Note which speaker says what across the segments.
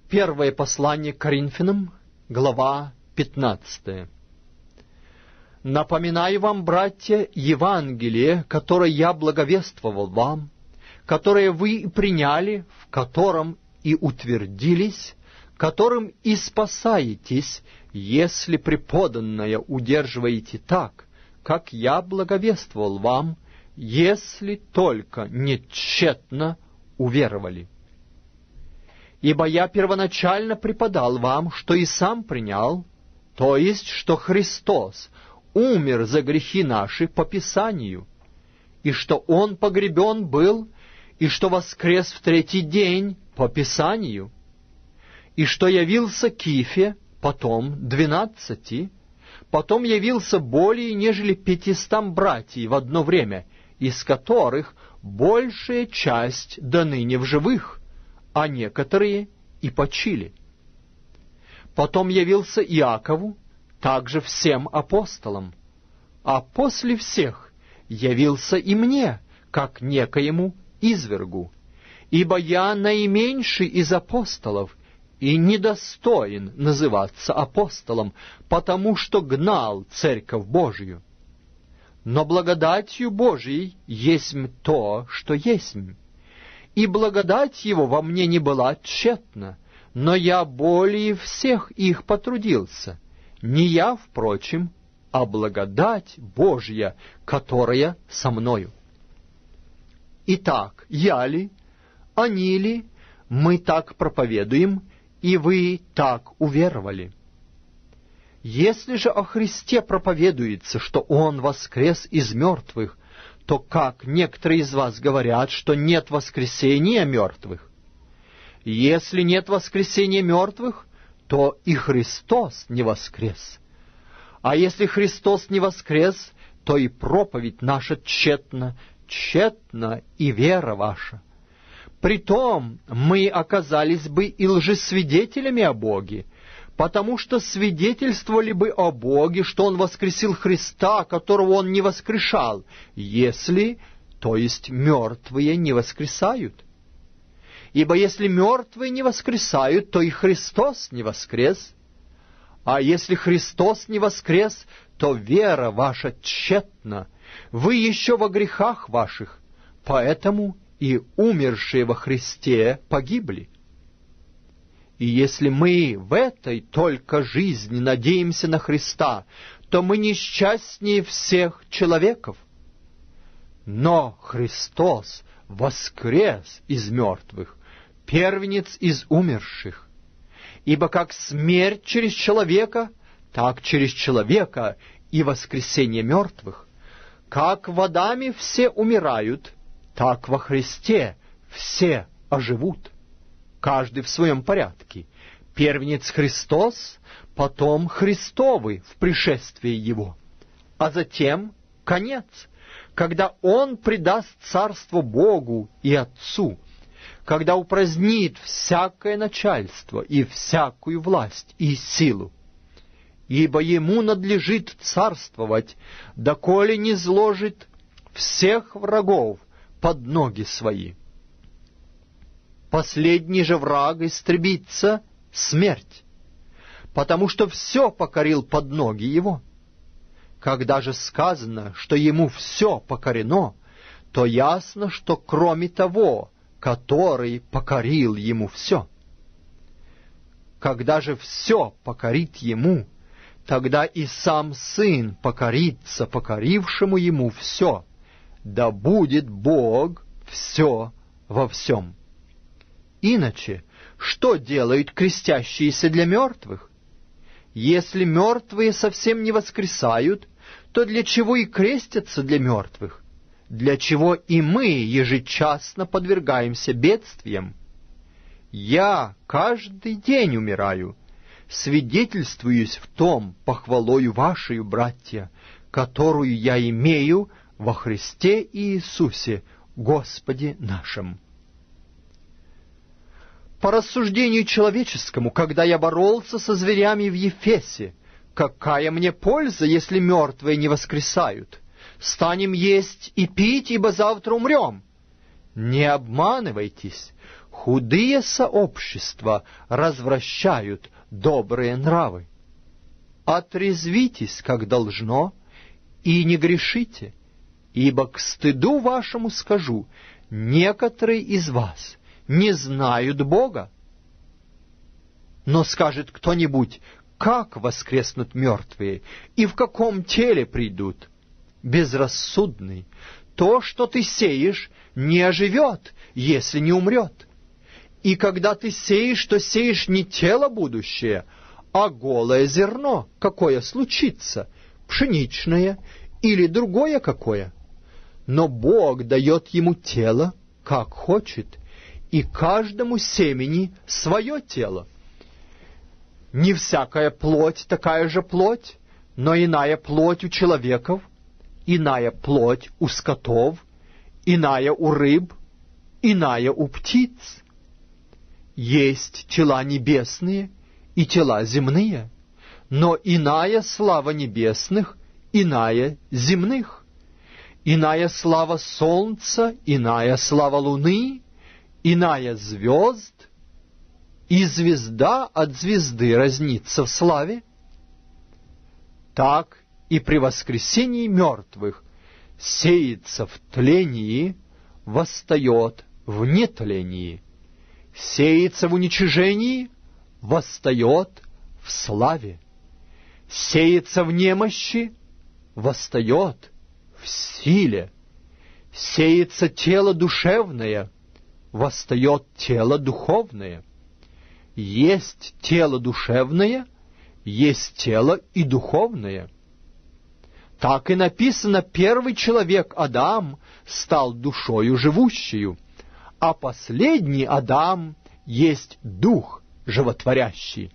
Speaker 1: Первое послание к Коринфянам, глава 15. «Напоминаю вам, братья, Евангелие, которое я благовествовал вам, которое вы приняли, в котором и утвердились, которым и спасаетесь, если преподанное удерживаете так, как я благовествовал вам, если только не тщетно уверовали. Ибо я первоначально преподал вам, что и сам принял, то есть, что Христос умер за грехи наши по Писанию, и что Он погребен был, и что воскрес в третий день по Писанию, и что явился Кифе, потом 12, потом явился более нежели 500 братьев в одно время, из которых большая часть до ныне в живых, а некоторые и почили. Потом явился Иакову, также всем апостолам, а после всех явился и мне, как некоему извергу, ибо я наименьший из апостолов и недостоин называться апостолом, потому что гнал Церковь Божию. Но благодатью Божией есмь то, что есмь. И благодать Его во мне не была тщетна, но я более всех их потрудился. Не я, впрочем, а благодать Божья, которая со мною. Итак, я ли, они ли, мы так проповедуем, и вы так уверовали? Если же о Христе проповедуется, что Он воскрес из мертвых, то как некоторые из вас говорят, что нет воскресения мертвых? Если нет воскресения мертвых, то и Христос не воскрес. А если Христос не воскрес, то и проповедь наша тщетна, тщетна и вера ваша. Притом мы оказались бы и лжесвидетелями о Боге, потому что свидетельствовали бы о Боге, что Он воскресил Христа, которого Он не воскрешал, если, то есть мертвые, не воскресают. Ибо если мертвые не воскресают, то и Христос не воскрес. А если Христос не воскрес, то вера ваша тщетна, вы еще во грехах ваших, поэтому и умершие во Христе погибли. И если мы в этой только жизни надеемся на Христа, то мы несчастнее всех человеков. Но Христос воскрес из мертвых, первенец из умерших. Ибо как смерть через человека, так через человека и воскресение мертвых. Как в Адаме все умирают, так во Христе все оживут. Каждый в своем порядке. Первенец Христос, потом Христовы в пришествии Его. А затем конец, когда Он предаст царство Богу и Отцу, когда упразднит всякое начальство и всякую власть и силу. Ибо Ему надлежит царствовать, доколе не зложит всех врагов под ноги свои. Последний же враг истребится — смерть, потому что все покорил под ноги Его. Когда же сказано, что Ему все покорено, то ясно, что кроме того, который покорил Ему все. Когда же все покорит Ему, тогда и сам Сын покорится покорившему Ему все, да будет Бог все во всем. Иначе, что делают крестящиеся для мертвых? Если мертвые совсем не воскресают, то для чего и крестятся для мертвых? Для чего и мы ежечасно подвергаемся бедствиям? Я каждый день умираю, свидетельствуюсь в том похвалою вашею, братья, которую я имею во Христе Иисусе, Господе нашим. По рассуждению человеческому, когда я боролся со зверями в Ефесе, какая мне польза, если мертвые не воскресают? Станем есть и пить, ибо завтра умрем. Не обманывайтесь, худые сообщества развращают добрые нравы. Отрезвитесь, как должно, и не грешите, ибо к стыду вашему скажу, некоторые из вас не знают Бога. Но скажет кто-нибудь, как воскреснут мертвые, и в каком теле придут? Безрассудный, то, что ты сеешь, не оживет, если не умрет. И когда ты сеешь, то сеешь не тело будущее, а голое зерно, какое случится, пшеничное или другое какое. Но Бог дает ему тело, как хочет, и каждому семени свое тело. Не всякая плоть такая же плоть, но иная плоть у человеков, иная плоть у скотов, иная у рыб, иная у птиц. Есть тела небесные и тела земные, но иная слава небесных, иная земных. Иная слава солнца, иная слава луны, иная звезд, и звезда от звезды разнится в славе. Так и при воскресении мертвых сеется в тлении, восстает в нетлении, сеется в уничижении, восстает в славе, сеется в немощи, восстает в силе, сеется тело душевное, восстает тело духовное. Есть тело душевное, есть тело и духовное. Так и написано, первый человек Адам стал душою живущую, а последний Адам есть дух животворящий.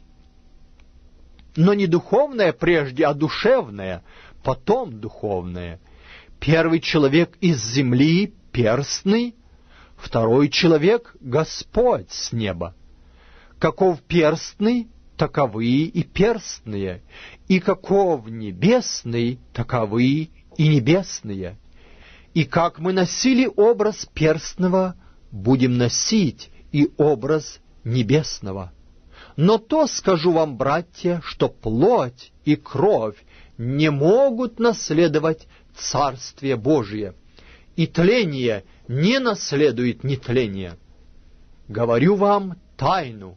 Speaker 1: Но не духовное прежде, а душевное, потом духовное. Первый человек из земли перстный, второй человек Господь с неба. Каков перстный, таковы и перстные, и каков небесный, таковы и небесные. И как мы носили образ перстного, будем носить и образ небесного. Но то скажу вам, братья, что плоть и кровь не могут наследовать Царствие Божие, и тление не наследует нетление. Говорю вам тайну.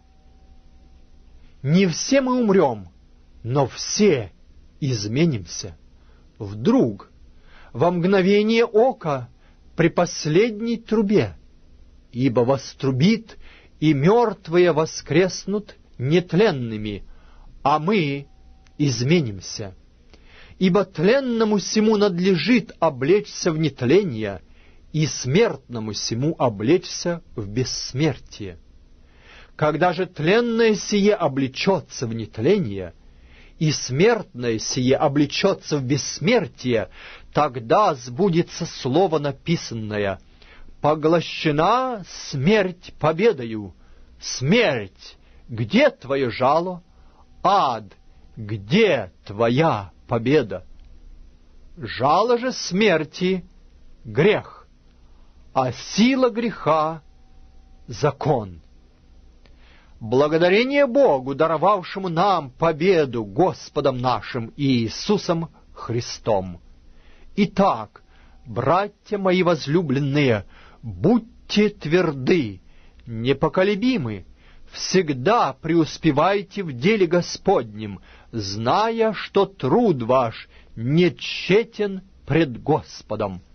Speaker 1: Не все мы умрем, но все изменимся. Вдруг, во мгновение ока, при последней трубе, ибо вострубит, и мертвые воскреснут нетленными, а мы изменимся. Ибо тленному сему надлежит облечься в нетление, и смертному сему облечься в бессмертие. Когда же тленное сие облечется в нетление, и смертное сие облечется в бессмертие, тогда сбудется слово написанное: «Поглощена смерть победою! Смерть, где твое жало? Ад, где твоя победа?» Жало же смерти — грех, а сила греха — закон. Благодарение Богу, даровавшему нам победу Господом нашим Иисусом Христом. Итак, братья мои возлюбленные, будьте тверды, непоколебимы, всегда преуспевайте в деле Господнем, зная, что труд ваш не тщетен пред Господом.